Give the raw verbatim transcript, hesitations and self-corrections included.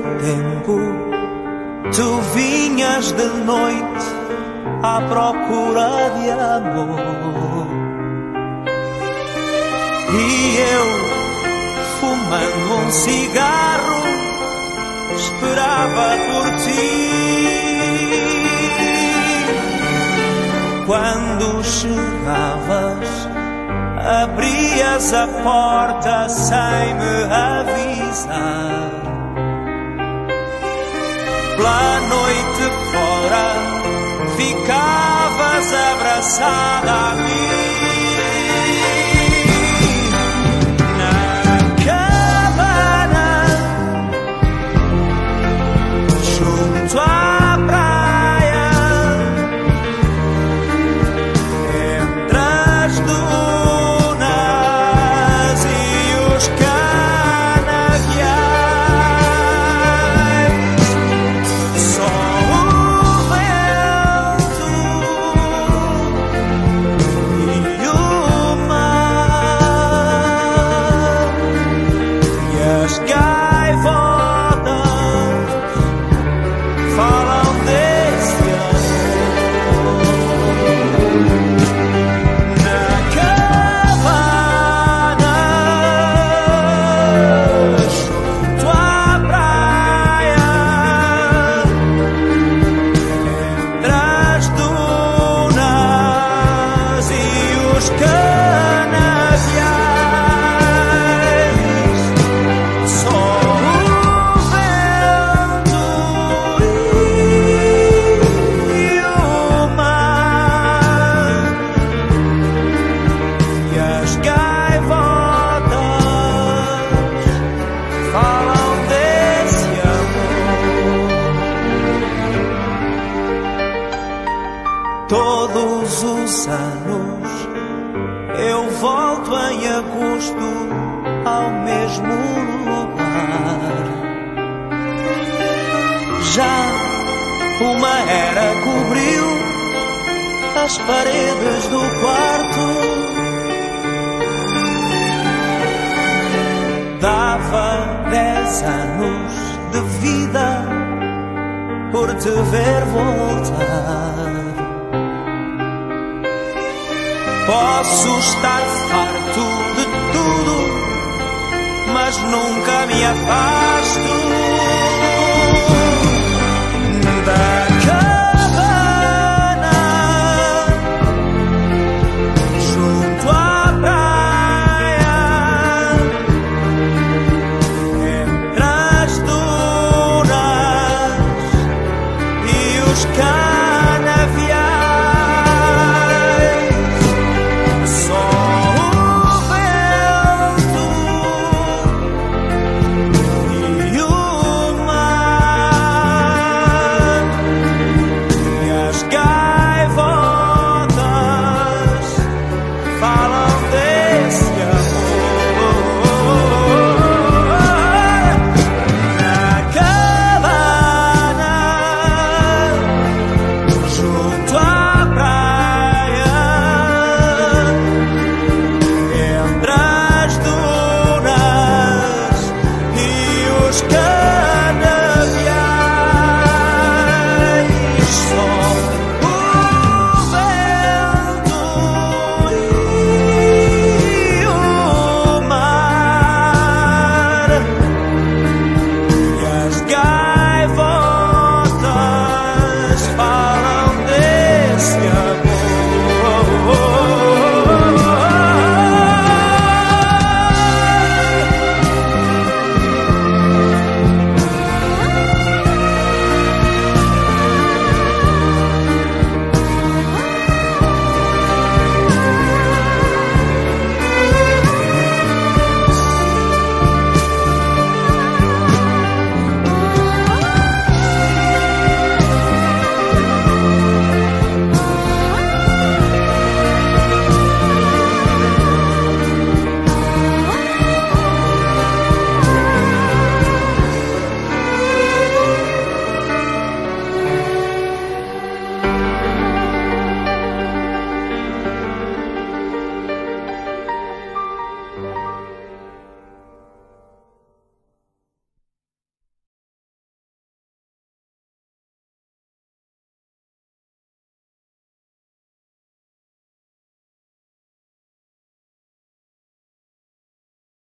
tempo tu vinhas de noite à procura de amor, e eu, fumando um cigarro, esperava por ti. Quando chegavas, abrias a porta sem me avisar. Pela noite fora, ficavas abraçada a mim. Na cabana, junto à praia, entre as dunas e os canaviais, só o vento e o mar e as gaivotas falam desse amor. Na cabana, junto à praia, entre as dunas e os canaviais, só o vento e o mar e as gaivotas falam desse amor. Todos os anos eu volto em agosto ao mesmo lugar. Já uma era cobriu as paredes do quarto. Dava dez anos de vida por te ver voltar. Posso estar farto de tudo, mas nunca me afasto